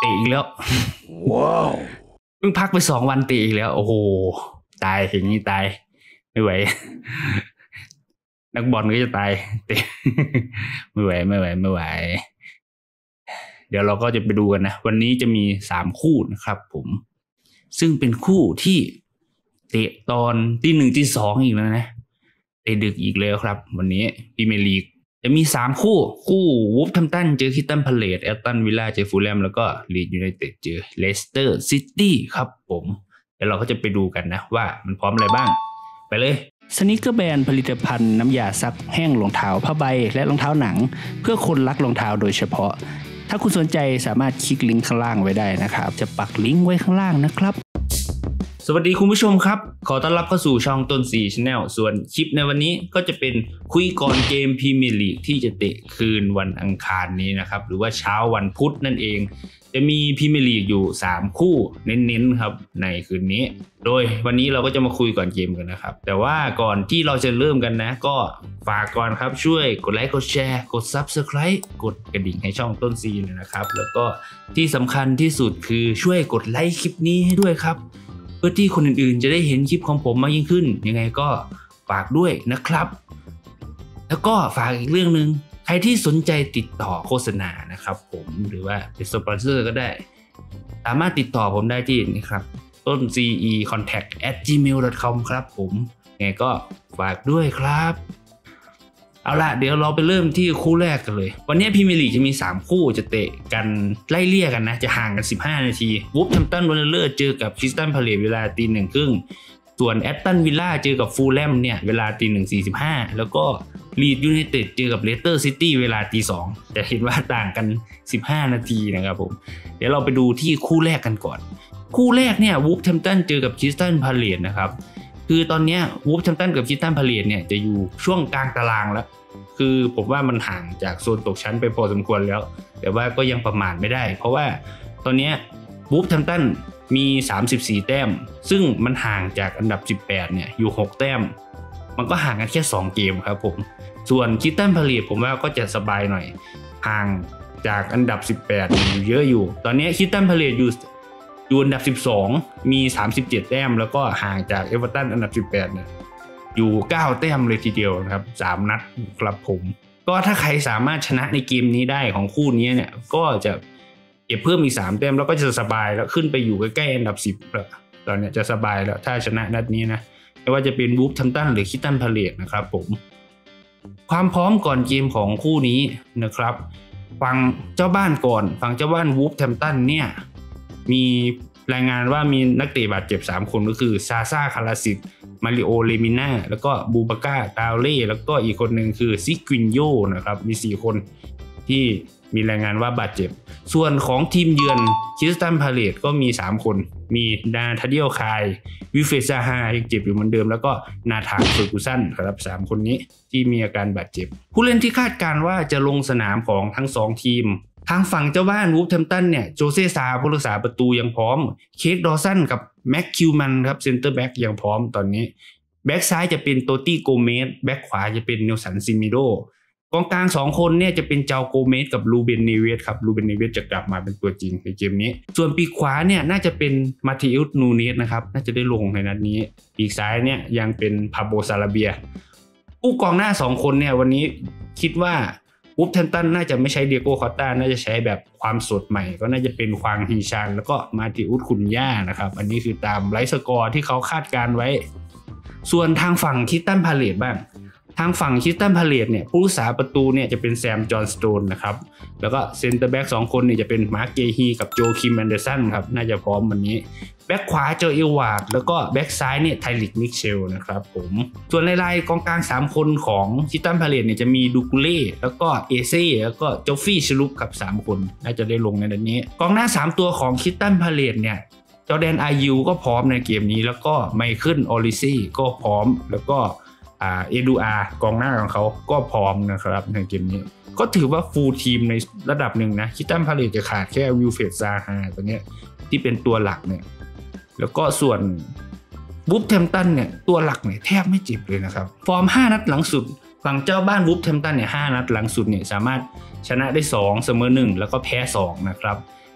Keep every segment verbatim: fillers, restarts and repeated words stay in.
เตะอีกแล้วว้าวเพิ่งพักไปสองวันเตะอีกแล้วโอ้โหตายอย่างนี้ตายไม่ไหวนักบอลก็จะตายเตะไม่ไหวไม่ไหวไม่ไหวเดี๋ยวเราก็จะไปดูกันนะวันนี้จะมีสามคู่นะครับผมซึ่งเป็นคู่ที่เตะตอนที่หนึ่งที่สองอีกแล้วนะเตะดึกอีกแล้วครับวันนี้พรีเมียร์ลีกจะมีสามคู่คู่วูฟแฮมป์ตันเจอคริสตัลพาเลซแอสตันวิลล่าเจอฟูลแลมแล้วก็ลีดยูไนเต็ดเจอเลสเตอร์ซิตี้ครับผมเดี๋ยวเราก็จะไปดูกันนะว่ามันพร้อมอะไรบ้างไปเลยสนิเกอร์แบรนด์ผลิตภัณฑ์น้ำยาซักแห้งรองเท้าผ้าใบและรองเท้าหนังเพื่อคนรักรองเท้าโดยเฉพาะถ้าคุณสนใจสามารถคลิกลิงก์ข้างล่างไว้ได้นะครับจะปักลิงก์ไว้ข้างล่างนะครับสวัสดีคุณผู้ชมครับขอต้อนรับเข้าสู่ช่องต้นสี่ Channel ส่วนคลิปในวันนี้ก็จะเป็นคุยก่อนเกมพรีเมียร์ลีกที่จะเตะคืนวันอังคารนี้นะครับหรือว่าเช้าวันพุธนั่นเองจะมีพรีเมียร์ลีกอยู่สามคู่เน้นๆครับในคืนนี้โดยวันนี้เราก็จะมาคุยก่อนเกมกันนะครับแต่ว่าก่อนที่เราจะเริ่มกันนะก็ฝากก่อนครับช่วยกดไลค์กดแชร์กด ซับสไครบ์ กดกระดิ่งให้ช่องต้นซีนะครับแล้วก็ที่สำคัญที่สุดคือช่วยกดไลค์คลิปนี้ให้ด้วยครับเพื่อที่คนอื่นๆจะได้เห็นคลิปของผมมากยิ่งขึ้นยังไงก็ฝากด้วยนะครับแล้วก็ฝากอีกเรื่องนึงใครที่สนใจติดต่อโฆษณานะครับผมหรือว่าเป็นสปอนเซอร์ก็ได้สามารถติดต่อผมได้ที่นี่ครับต้น ซี อี คอนแทค แอท จีเมล ดอท คอม ครับผมยังไงก็ฝากด้วยครับเอาล่ะเดี๋ยวเราไปเริ่มที่คู่แรกกันเลยวันนี้พรีเมียร์ลีกจะมีสามคู่จะเตะกันไล่เลี่ยกันนะจะห่างกันสิบห้านาทีวูฟแฮมป์ตันวันเลอร์เจอกับคริสตัลพาเลซเวลาตีหนึ่งครึ่งส่วนแอสตันวิลล่าเจอกับฟูลแลมเนี่ยเวลาตีหนึ่งสี่สิบห้าแล้วก็ลีดยูไนเต็ดเจอกับเลสเตอร์ซิตี้เวลาตีสองจะเห็นว่าต่างกันสิบห้านาทีนะครับผมเดี๋ยวเราไปดูที่คู่แรกกันก่อนคู่แรกเนี่ยวูฟแฮมป์ตันเจอกับคริสตัลพาเลซนะครับคือตอนนี้วูฟแฮมป์ตันกับคริสตัลพาเลซเนี่ยจะอยู่ช่วงกลางตารางแล้วคือผมว่ามันห่างจากโซนตกชั้นไปพอสมควรแล้วแต่ว่าก็ยังประมาทไม่ได้เพราะว่าตอนนี้วูฟแฮมป์ตันมีสามสิบสี่แต้มซึ่งมันห่างจากอันดับสิบแปดเนี่ยอยู่หกแต้มมันก็ห่างกันแค่สองเกมครับผมส่วนคริสตัลพาเลซผมว่าก็จะสบายหน่อยห่างจากอันดับสิบแปดอยู่เยอะอยู่ตอนนี้คริสตัลพาเลซอยู่อยู่อันดับสิบสองมีสามสิบเจ็ดแต้มแล้วก็ห่างจากเอเวอร์ตันอันดับสิบแปดเนี่ยอยู่เก้าแต้มเลยทีเดียวนะครับสามนัดครับผมก็ถ้าใครสามารถชนะในเกมนี้ได้ของคู่นี้เนี่ยก็จะเก็บเพิ่มอีกสามแต้มแล้วก็จะสบายแล้วขึ้นไปอยู่ใกล้ๆอันดับสิบแล้วตอนนี้จะสบายแล้วถ้าชนะนัดนี้นะไม่ว่าจะเป็นวูฟแฮมป์ตันหรือคริสตัลพาเลซนะครับผมความพร้อมก่อนเกมของคู่นี้นะครับฝั่งเจ้าบ้านก่อนฝั่งเจ้าบ้านวูฟแฮมป์ตันเนี่ยมีรายงานว่ามีนักเตะบาดเจ็บสามคนก็คือซาซาคาราซิตมาริโอเลมิน่าแล้วก็บูบาก้าตาเล่แล้วก็อีกคนหนึ่งคือซิกวินโยนะครับมีสี่คนที่มีรายงานว่าบาดเจ็บส่วนของทีมเยือนคริสตัลพาเลซก็มีสามคนมีนาธาเดียลคายวิเฟซาฮายังเจ็บอยู่เหมือนเดิมแล้วก็นาธานเฟอร์กูสันครับสามคนนี้ที่มีอาการบาดเจ็บผู้เล่นที่คาดการณ์ว่าจะลงสนามของทั้งสองทีมทางฝั่งเจ้าบ้านวูฟแฮมป์ตันเนี่ยโจเซซาผู้รักษาประตูยังพร้อมเคทดอสันกับแม็กคิวมันครับเซนเตอร์แบ็กยังพร้อมตอนนี้แบ็กซ้ายจะเป็นโตตี้โกเมสแบ็กขวาจะเป็นเนลสันซิมิโดกองกลางสองคนเนี่ยจะเป็นเจาโกเมสกับลูเบนเนเวสครับลูเบนเนเวสจะกลับมาเป็นตัวจริงในเกมนี้ส่วนปีกขวาเนี่ยน่าจะเป็นมาธิอุสนูเนสนะครับน่าจะได้ลงในนัดนี้ปีกซ้ายเนี่ยยังเป็นพาโบซาลาเบียผู้กองหน้าสองคนเนี่ยวันนี้คิดว่าวูฟแฮมป์ตันน่าจะไม่ใช้เดียโก้คอตตาน่าจะใช้แบบความสดใหม่ก็น่าจะเป็นควางฮีชานแล้วก็มาติอุสคุนย่านะครับอันนี้คือตามไลฟ์สกอร์ที่เขาคาดการไว้ส่วนทางฝั่งคริสตัลพาเลซบ้างทางฝั่งคริสตัลพาเลซเนี่ยผู้รักษาประตูเนี่ยจะเป็นแซมจอห์นสโตนนะครับแล้วก็เซนเตอร์แบ็กสองคนเนี่ยจะเป็นมาร์คเกฮีกับโจคิมแอนเดอร์สันครับน่าจะพร้อมวันนี้แบ็กขวาเจอเอลวาร์ดแล้วก็แบ็กซ้ายเนี่ยไทลิกมิเชลนะครับผมส่วนรายๆกองกลางสามคนของคริสตัลพาเลซเนี่ยจะมีดูกุเล่แล้วก็เอเซ่แล้วก็โจฟี่ชลุปครับสามคนน่าจะได้ลงในนัดนี้กองหน้าสามตัวของคริสตัลพาเลซเนี่ยจอร์แดนอายูก็พร้อมในเกมนี้แล้วก็ไมเคิลออลิซี่ก็พร้อมแล้วก็อ่าเอดูอาร์กองหน้าของเขาก็พร้อมนะครับในเกมนี้ก็ถือว่าฟูลทีมในระดับหนึ่งนะคริสตัลพาเลซจะขาดแค่วิลเฟรดซาฮาตัวเนี้ยที่เป็นตัวหลักเนี่ยแล้วก็ส่วนวูฟแฮมป์ตันเนี่ยตัวหลักเนี่ยแทบไม่เจ็บเลยนะครับฟอร์มห้านัดหลังสุดฝั่งเจ้าบ้านวูฟแฮมป์ตันเนี่ยห้านัดหลังสุดเนี่ยสามารถชนะได้สองเสมอหนึ่งแล้วก็แพ้สองนะครับ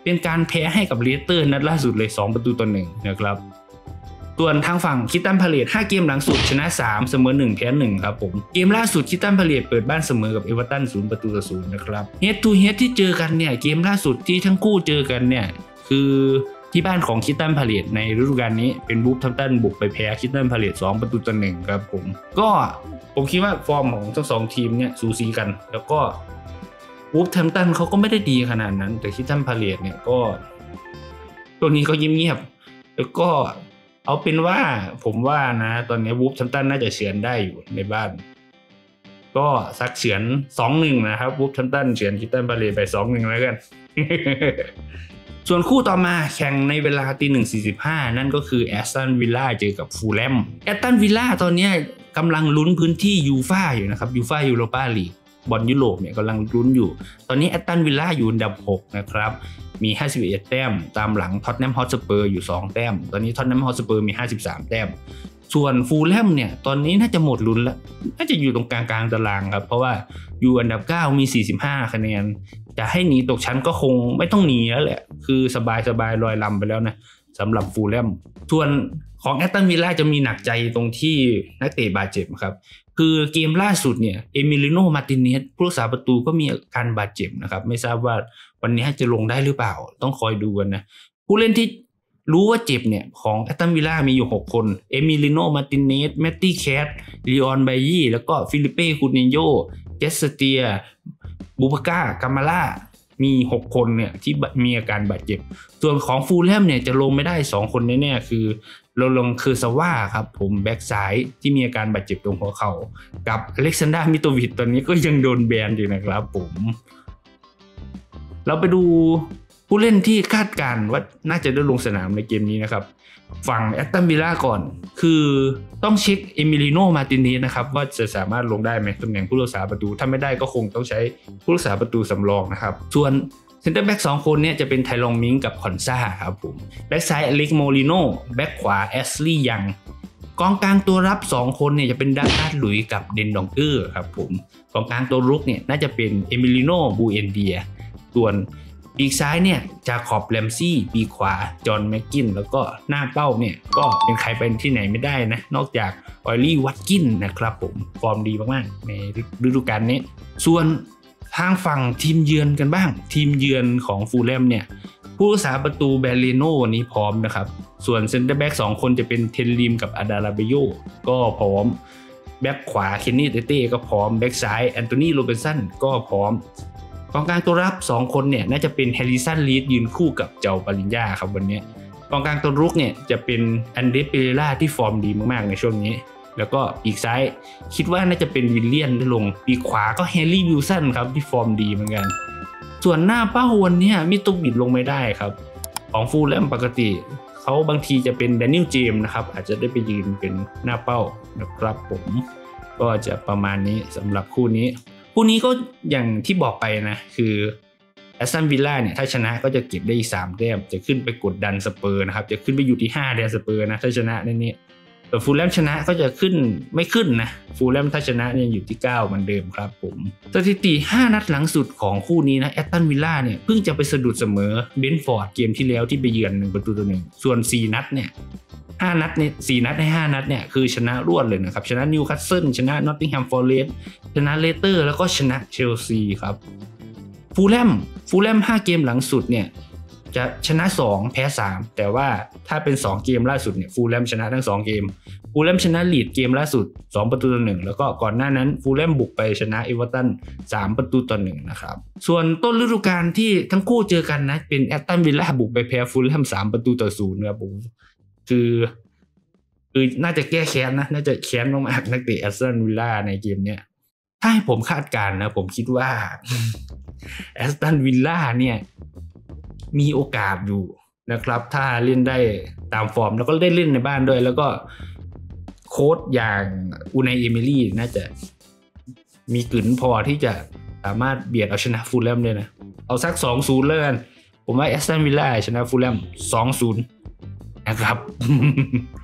เป็นการแพ้ให้กับเลสเตอร์นัดล่าสุดเลยสองประตูต่อหนึ่งนะครับส่วนทางฝั่งคริสตัลพาเลซห้าเกมหลังสุดชนะสามเสมอหนึ่งแพ้หนึ่งครับผมเกมล่าสุดคริสตัลพาเลซเปิดบ้านเสมอกับเอเวอร์ตันศูนย์ประตูต่อศูนย์นะครับเฮดทูเฮดที่เจอกันเนี่ยเกมล่าสุดที่ทั้งคู่เจอกันเนี่ยคือที่บ้านของคริสตัลพาเลซในฤดูกาลนี้เป็นวูฟแฮมป์ตันบุกไปแพ้คริสตัลพาเลซสองประตูต่อหนึ่งครับผมก็ผมคิดว่าฟอร์มของทั้งสองทีมเนี่ยสูสีกันแล้วก็วูฟแฮมป์ตันเขาก็ไม่ได้ดีขนาดนั้นแต่คริสตัลพาเลซเนี่ยก็ตัวนี้ก็เงียบๆแล้วก็เอาเป็นว่าผมว่านะตอนนี้วูฟแฮมป์ตันน่าจะเฉือนได้อยู่ในบ้านก็สักเฉือน สองหนึ่ง นะครับวูฟแฮมป์ตันเฉือนคริสตัลพาเลซไป สองหนึ่ง แล้วกัน ส่วนคู่ต่อมาแข่งในเวลาตีหนึ่งสี่สิบห้านั่นก็คือแอสตันวิลล่าเจอกับฟูลแลมแอสตันวิลล่าตอนนี้กำลังลุ้นพื้นที่ยูฟ่าอยู่นะครับยูฟ่ายูโรปาลีกบอลยุโรปเนี่ยกำลังลุ้นอยู่ตอนนี้แอสตันวิลล่าอยู่อันดับหกนะครับมีห้าสิบเอ็ดแต้มตามหลังท็อตแนมฮอตสเปอร์อยู่สองแต้มตอนนี้ท็อตแนมฮอตสเปอร์มีห้าสิบสามแต้มส่วนฟูลแลมเนี่ยตอนนี้น่าจะหมดลุ้นแล้วน่าจะอยู่ตรงกลางๆตารางครับเพราะว่าอยู่อันดับเก้ามีสี่สิบห้าคะแนนจะให้หนีตกชั้นก็คงไม่ต้องหนีแล้วแหละคือสบายๆลอยลำไปแล้วนะสำหรับฟูลแลมส่วนของแอสตันวิลล่าจะมีหนักใจตรงที่นักเตะบาดเจ็บครับคือเกมล่าสุดเนี่ยเอมิลิโนมาร์ติเนสผู้รักษาประตูก็มีอาการบาดเจ็บนะครับไม่ทราบว่าวันนี้จะลงได้หรือเปล่าต้องคอยดูกันนะผู้เล่นที่รู้ว่าเจ็บเนี่ยของแอสตันวิลล่ามีอยู่หกคนเอมิลิโนมาร์ติเนสแมตตี้แคทลีออนไบยี่แล้วก็ฟิลิเป้คูตินโญเจสเตียบูบาก้ากามาล่ามีหกคนเนี่ยที่มีอาการบาดเจ็บส่วนของฟูลแลมเนี่ยจะลงไม่ได้สองคนแน่ๆคือเราลงคือซาว่าครับผมแบ็กซ้ายที่มีอาการบาดเจ็บตรงหัวเข่ากับอเล็กซานดรามิโตวิชตอนนี้ก็ยังโดนแบนอยู่นะครับผมเราไปดูผู้เล่นที่คาดการณ์ว่าน่าจะได้ลงสนามในเกมนี้นะครับฝั่งแอสตันวิลล่าก่อนคือต้องเช็คเอมิลิโนมาร์ติเนสนะครับว่าจะสามารถลงได้ไหมตำแหน่งผู้รักษาประตูถ้าไม่ได้ก็คงต้องใช้ผู้รักษาประตูสำรองนะครับส่วนเซนเตอร์แบ็กสองคนเนี่ยจะเป็นไทลองมิงกับคอนซ่าครับผมแบ็กซ้ายอเล็กโมลิโน่แบ็กขวาแอสลีย์ยังกองกลางตัวรับสองคนเนี่ยจะเป็นดักนัทหลุยกับเดนดองเกอร์ครับผมกองกลางตัวรุกเนี่ยน่าจะเป็นเอมิลิโนบูเอนเดียส่วนปีกซ้ายเนี่ยจาคอบแรมซี่ปีกขวาจอห์นแม็กกินแล้วก็หน้าเป้าเนี่ยก็เป็นใครเป็นที่ไหนไม่ได้นะนอกจากออยลี่วัตกินนะครับผมฟอร์มดีมากๆในฤดูกาลนี้ส่วนทางฝั่งทีมเยือนกันบ้างทีมเยือนของฟูลแลมเนี่ยผู้รักษาประตูเบเลโน่วันนี้พร้อมนะครับส่วนเซนเตอร์แบ็กสองคนจะเป็นเทนลิมกับอาดาราเบโยก็พร้อมแบ็กขวาเคนนี่เตเต้ก็พร้อมแบ็กซ้ายแอนโทนีโรเบนสันก็พร้อมกองกลางตัวรับสองคนเนี่ยน่าจะเป็นแฮร์ริสันลีดยืนคู่กับเจ้าปาริญญาครับวันนี้กองกลางตัวรุกเนี่ยจะเป็นอันเดรสเปเรล่าที่ฟอร์มดีมากๆในช่วงนี้แล้วก็ปีกซ้ายคิดว่าน่าจะเป็นวิลเลียนได้ลงปีกขวาก็แฮร์รี่วิลสันครับที่ฟอร์มดีเหมือนกันส่วนหน้าเป้าวันนี้มิตุบิดลงไม่ได้ครับของฟูลแลมปกติเขาบางทีจะเป็นแดเนียลเจมส์นะครับอาจจะได้ไปยืนเป็นหน้าเป้านะครับผมก็จะประมาณนี้สำหรับคู่นี้คู่นี้ก็อย่างที่บอกไปนะคือแอสตันวิลล่าเนี่ยถ้าชนะก็จะเก็บได้อีกสามแต้มจะขึ้นไปกดดันสเปอร์นะครับจะขึ้นไปอยู่ที่ห้าแดนสเปอร์นะถ้าชนะในนี้แต่ฟูลแลมชนะก็จะขึ้นไม่ขึ้นนะฟูลแลมถ้าชนะเนี่ยอยู่ที่เก้าเหมือนเดิมครับผมสถิติห้านัดหลังสุดของคู่นี้นะแอสตันวิลล่าเนี่ยเพิ่งจะไปสะดุดเสมอเบนฟอร์ดเกมที่แล้วที่ไปเยือนหนึ่งประตูต่อหนึ่งส่วนสี่นัดเนี่ยห้านัดเนี่ยสี่นัดในห้านัดเนี่ยคือชนะรวดเลยนะครับชนะนิวคาสเซิลชนะนอตติงแฮมฟอเรสต์ชนะเลสเตอร์แล้วก็ชนะเชลซีครับฟูลแลมฟูลแลมห้าเกมหลังสุดเนี่ยจะชนะสองแพ้สามแต่ว่าถ้าเป็นสองเกมล่าสุดเนี่ยฟูลแลมชนะทั้งสองเกมฟูลแลมชนะลีดเกมล่าสุดสองประตูต่อหนึ่งแล้วก็ก่อนหน้านั้นฟูลแลมบุกไปชนะเอเวอร์ตันสามประตูต่อหนึ่งนะครับส่วนต้นฤดูกาลที่ทั้งคู่เจอกันนะเป็นแอสตันวิลล่าบุกไปแพ้ฟูลแลมสามประตูต่อศูนย์ครับผมคือคือน่าจะแก้แค้นนะน่าจะแค้นมากๆนักเตะแอสตันวิลล่าในเกมเนี้ยถ้าให้ผมคาดการณ์นะผมคิดว่าแอสตันวิลล่าเนี่ยมีโอกาสอยู่นะครับถ้าเล่นได้ตามฟอร์มแล้วก็ได้เล่นในบ้านด้วยแล้วก็โค้ชอย่างอูไนเอมิลี่น่าจะมีกึ๋นพอที่จะสามารถเบียดเอาชนะฟูลแลมได้นะเอาสัก สองศูนย์ เลยกันผมว่าแอสตันวิลล่าชนะฟูลแลม สองศูนย์ นะครับ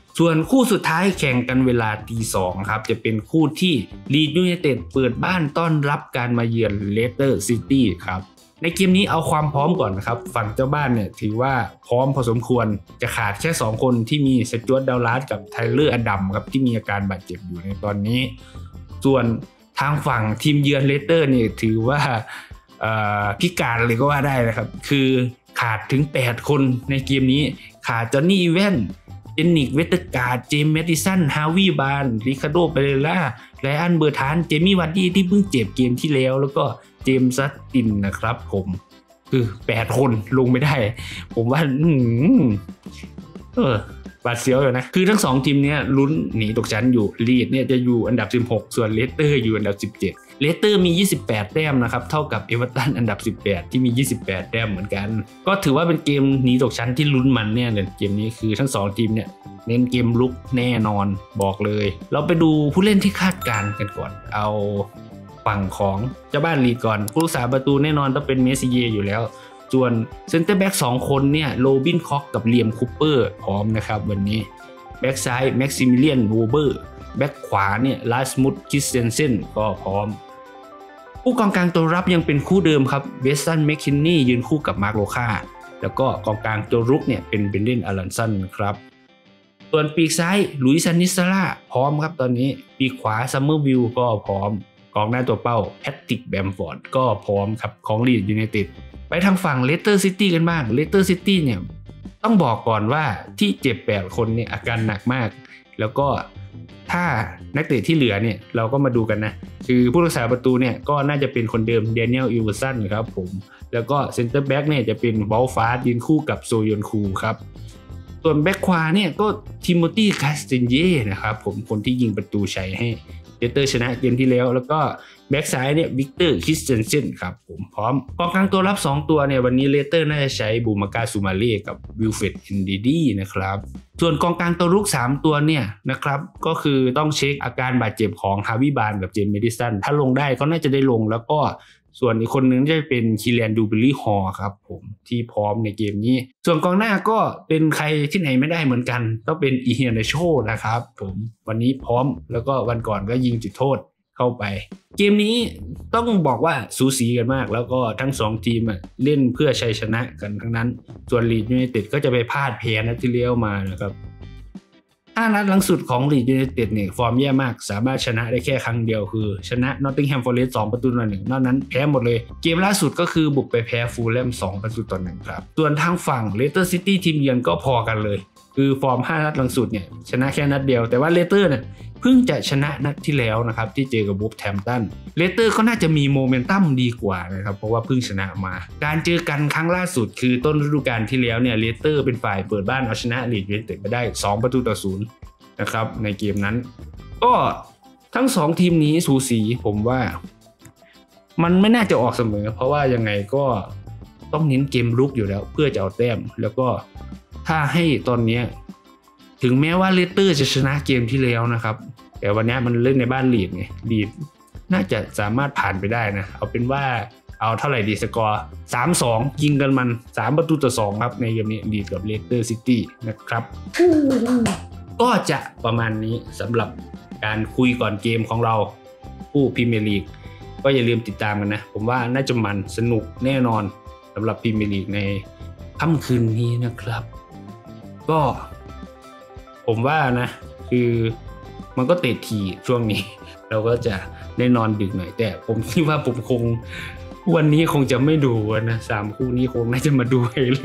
ส่วนคู่สุดท้ายแข่งกันเวลาตีสองครับจะเป็นคู่ที่ลีดยูไนเต็ดเปิดบ้านต้อนรับการมาเยือนเลสเตอร์ซิตี้ครับในเกมนี้เอาความพร้อมก่อนนะครับฝั่งเจ้าบ้านเนี่ยถือว่าพร้อมพอสมควรจะขาดแค่สองคนที่มีสจ๊วตดาวลัสกับไทเลอร์อดัมครับที่มีอาการบาดเจ็บอยู่ในตอนนี้ส่วนทางฝั่งทีมเยือนเลสเตอร์เนี่ยถือว่าพิการเลยก็ว่าได้นะครับคือขาดถึงแปดคนในเกมนี้ขาดจอห์นนี่อีแวนเจนนิกเวสเตอร์การ์ดเจมส์แมดดิสันฮาวิบานริคาร์โดเปเรล่าไลอันเบอร์ทานเจมี่วันดี้ที่เพิ่งเจ็บเกมที่แล้วแล้วก็เจมส์ซัตตินนะครับผมคือแปดคนลงไม่ได้ผมว่าอืมเออบาดเสียวอยู่นะคือทั้งสองทีมเนี้ยลุ้นหนีตกชั้นอยู่ลีดเนี่ยจะอยู่อันดับสิบหกส่วนเลสเตอร์อยู่อันดับสิบเจ็ดเลสเตอร์มียี่สิบแปดแต้มนะครับเท่ากับเอเวอร์ตันอันดับสิบแปดที่มียี่สิบแปดแต้มเหมือนกันก็ถือว่าเป็นเกมหนีตกชั้นที่ลุ้นมันเนี่ยเลยเกมนี้คือทั้งสองทีมเนี่ยเน้นเกมลุกแน่นอนบอกเลยเราไปดูผู้เล่นที่คาดการณ์กันก่อนเอาฝั่งของเจ้าบ้านลีดก่อนผู้รักษาประตูแน่นอนต้องเป็นเมสซี่เย่อยู่แล้วส่วนเซนเตอร์แบ็กสองคนเนี่ยโรบินคอกกับเลียมคูเปอร์พร้อมนะครับวันนี้แบ็กซ้ายแม็กซิมิเลียนโวเบอร์แบ็กขวาเนี่ยลาสมุตคิสเซนเซนก็พร้อมผู้กองกลางตัวรับยังเป็นคู่เดิมครับเวสตันแมคคินนี่ยืนคู่กับมาร์โลคาแล้วก็กองกลางตัวรุกเนี่ยเป็นเบนเดนอารันสันครับส่วนปีกซ้ายลุยส์ ซันนิสลาพร้อมครับตอนนี้ปีกขวาซัมเมอร์วิลก็พร้อมกองหน้าตัวเป้าแพตติกแบมฟอร์ดก็พร้อมครับของลีดยูไนเต็ดไปทางฝั่งเลสเตอร์ซิตี้กันบ้างเลสเตอร์ซิตี้เนี่ยต้องบอกก่อนว่าที่เจ็บแปดคนเนี่ยอาการหนักมากแล้วก็ถ้านักเตะที่เหลือเนี่ยเราก็มาดูกันนะคือผู้รักษาประตูเนี่ยก็น่าจะเป็นคนเดิมเดเนียลอิวเวอร์สันครับผมแล้วก็เซนเตอร์แบ็กเนี่ยจะเป็นวอลฟาร์ดยืนคู่กับโซยอนคูครับส่วนแบ็กขวาเนี่ยก็ทิโมธีคาสเตนเย่นะครับผมคนที่ยิงประตูชัยให้เลสเตอร์ชนะเกมที่แล้วแล้วก็แบ็กซ้ายเนี่ยวิกเตอร์คริสเตนเซนครับผมพร้อมกองกลางตัวรับสองตัวเนี่ยวันนี้เลสเตอร์น่าจะใช้บูมากาซูมาเล่กับวิลเฟรดเอนดีดีนะครับส่วนกองกลางตัวรุกสามตัวเนี่ยนะครับก็คือต้องเช็คอาการบาดเจ็บของฮาวิบานกับเจมส์แมดิสันถ้าลงได้ก็น่าจะได้ลงแล้วก็ส่วนอีกคนนึงจะเป็นคิเลียนดูเบลลี่ฮอลครับผมที่พร้อมในเกมนี้ส่วนกองหน้าก็เป็นใครที่ไหนไม่ได้เหมือนกันต้องเป็นอีเฮียนาโชนะครับผมวันนี้พร้อมแล้วก็วันก่อนก็ยิงจุดโทษเข้าไปเกมนี้ต้องบอกว่าสูสีกันมากแล้วก็ทั้งสองทีมเล่นเพื่อชัยชนะกันทั้งนั้นส่วนลีดยูไนเต็ดก็จะไปพลาดแพ้นัดที่แล้วมานะครับห้านัดหลังสุดของลีดยูไนเต็ดเนี่ยฟอร์มแย่มากสามารถชนะได้แค่ครั้งเดียวคือชนะนอตติงแฮมฟอเรสต์สองประตูต่อหนึ่งนอกนั้นแพ้หมดเลยเกมล่าสุดก็คือบุกไปแพ้ฟูลแลมสองประตูต่อหนึ่งครับส่วนทางฝั่งเลสเตอร์ซิตี้ทีมเยือนก็พอกันเลยคือฟอร์มห้านัดหลังสุดเนี่ยชนะแค่นัดเดียวแต่ว่าเลสเตอร์เนี่ยเพิ่งจะชนะนัดที่แล้วนะครับที่เจอกับวูฟแฮมป์ตันเลสเตอร์ก็น่าจะมีโมเมนตัมดีกว่านะครับเพราะว่าเพิ่งชนะมาการเจอกันครั้งล่าสุดคือต้นฤดูกาลที่แล้วเนี่ยเลสเตอร์เป็นฝ่ายเปิดบ้านเอาชนะลีดยูไนเต็ดไปได้สองประตูต่อศูนย์นะครับในเกมนั้นก็ทั้งสองทีมนี้สูสีผมว่ามันไม่น่าจะออกเสมอเพราะว่ายังไงก็ต้องเน้นเกมลุกอยู่แล้วเพื่อจะเอาแต้มแล้วก็ถ้าให้ตอนนี้ถึงแม้ว่าเลสเตอร์จะชนะเกมที่แล้วนะครับแต่วันนี้มันเล่นในบ้านลีดไงลีดน่าจะสามารถผ่านไปได้นะเอาเป็นว่าเอาเท่าไหร่ดีสกอร์ สามสอง ยิงกันมันสามประตูต่อสองครับในเกมนี้ลีดกับเลสเตอร์ซิตี้นะครับก็จะประมาณนี้สำหรับการคุยก่อนเกมของเราผู้พรีเมียร์ลีกก็อย่าลืมติดตามกันนะผมว่าน่าจะมันสนุกแน่นอนสำหรับพรีเมียร์ลีกในค่ำคืนนี้นะครับก็ผมว่านะคือมันก็เตะทีช่วงนี้เราก็จะได้นอนดึกหน่อยแต่ผมคิดว่าผมคงวันนี้คงจะไม่ดูนะสามคู่นี้คงน่าจะมาดูให้เลย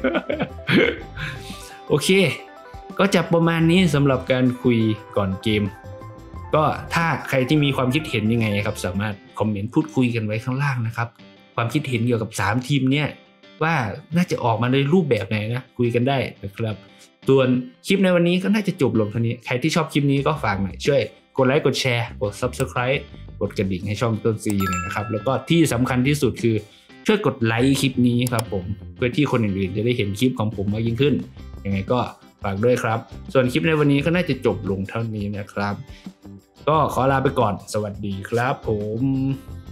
โอเคก็จะประมาณนี้สำหรับการคุยก่อนเกมก็ถ้าใครที่มีความคิดเห็นยังไงครับสามารถคอมเมนต์พูดคุยกันไว้ข้างล่างนะครับความคิดเห็นเกี่ยวกับสามทีมเนี่ยว่าน่าจะออกมาในรูปแบบไหนนะคุยกันได้นะครับส่วนคลิปในวันนี้ก็น่าจะจบลงเท่านี้ใครที่ชอบคลิปนี้ก็ฝากหน่อยช่วยกดไลค์กดแชร์กด ซับสไครบ์ กดกระดิ่งให้ช่องต้นซีหน่อยนะครับแล้วก็ที่สำคัญที่สุดคือช่วยกดไลค์คลิปนี้ครับผมเพื่อที่คนอื่นๆจะได้เห็นคลิปของผมมากยิ่งขึ้นยังไงก็ฝากด้วยครับส่วนคลิปในวันนี้ก็น่าจะจบลงเท่านี้นะครับก็ขอลาไปก่อนสวัสดีครับผม